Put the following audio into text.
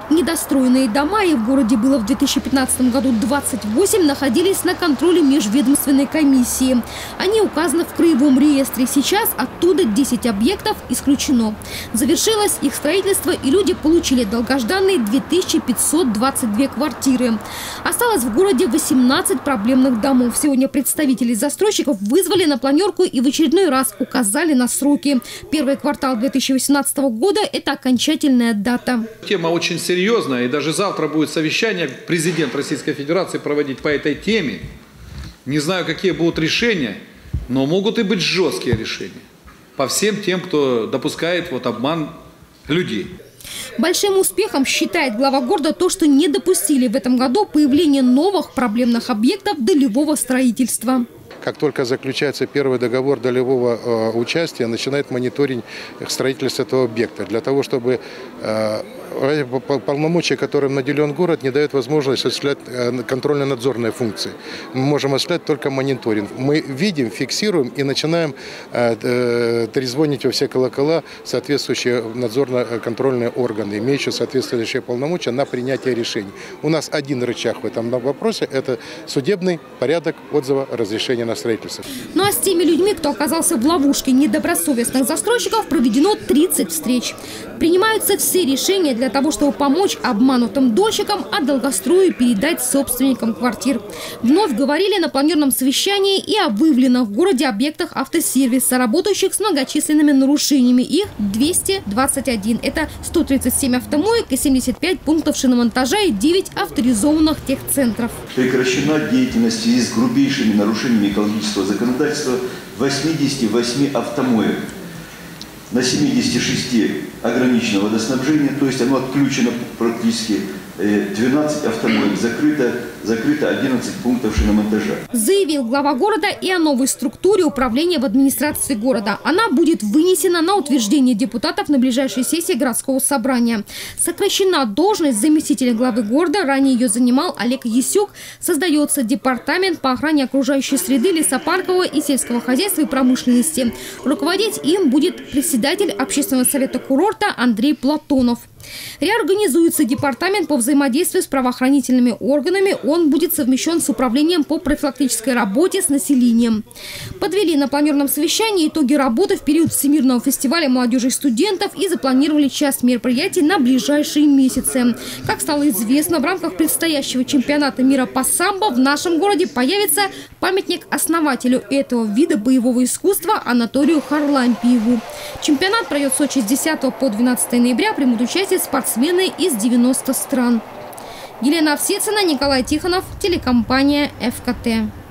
Недостроенные дома, и в городе было в 2015 году 28, находились на контроле межведомственной комиссии. Они указаны в краевом реестре. Сейчас оттуда 10 объектов исключено. Завершилось их строительство, и люди получили долгожданные 2522 квартиры. Осталось в городе 18 проблемных домов. Сегодня представители застройщиков вызвали на планерку и в очередной раз указали на сроки. Первый квартал 2018 года – это окончательная дата. Тема очень серьезная, и даже завтра будет совещание президент Российской Федерации проводить по этой теме. Не знаю, какие будут решения, но могут и быть жесткие решения по всем тем, кто допускает обман людей. Большим успехом считает глава города то, что не допустили в этом году появления новых проблемных объектов долевого строительства. Как только заключается первый договор долевого участия, начинает мониторинг строительства этого объекта. Для того, чтобы полномочия, которым наделен город, не дают возможность осуществлять контрольно-надзорные функции. Мы можем осуществлять только мониторинг. Мы видим, фиксируем и начинаем трезвонить во все колокола соответствующие надзорно-контрольные органы, имеющие соответствующие полномочия на принятие решений. У нас один рычаг в этом вопросе – это судебный порядок отзыва разрешения на строительство. Ну а с теми людьми, кто оказался в ловушке недобросовестных застройщиков, проведено 30 встреч. Принимаются все решения для того, чтобы помочь обманутым дольщикам, а долгострою передать собственникам квартир. Вновь говорили на планерном совещании и о выявленных в городе объектах автосервиса, работающих с многочисленными нарушениями. Их 221. Это 137 автомоек и 75 пунктов шиномонтажа и 9 авторизованных техцентров. Прекращена деятельность в связи с грубейшими нарушениями экологического законодательства 88 автомоек. На 76 ограничено водоснабжение, то есть оно отключено практически, 12 автомоек, закрыто 11 пунктов шиномонтажа. Заявил глава города и о новой структуре управления в администрации города. Она будет вынесена на утверждение депутатов на ближайшей сессии городского собрания. Сокращена должность заместителя главы города, ранее ее занимал Олег Ясюк. Создается департамент по охране окружающей среды, лесопаркового и сельского хозяйства и промышленности. Руководить им будет председатель общественного совета курорта Андрей Платонов. Реорганизуется департамент по взаимодействию с правоохранительными органами. Он будет совмещен с управлением по профилактической работе с населением. Подвели на планерном совещании итоги работы в период Всемирного фестиваля молодежи и студентов и запланировали часть мероприятий на ближайшие месяцы. Как стало известно, в рамках предстоящего чемпионата мира по самбо в нашем городе появится памятник основателю этого вида боевого искусства Анатолию Харлампиеву. Чемпионат пройдет в Сочи с 10 по 12 ноября. Примут участие спортсмены из 90 стран. Елена Овсецина, Николай Тихонов, телекомпания ФКТ.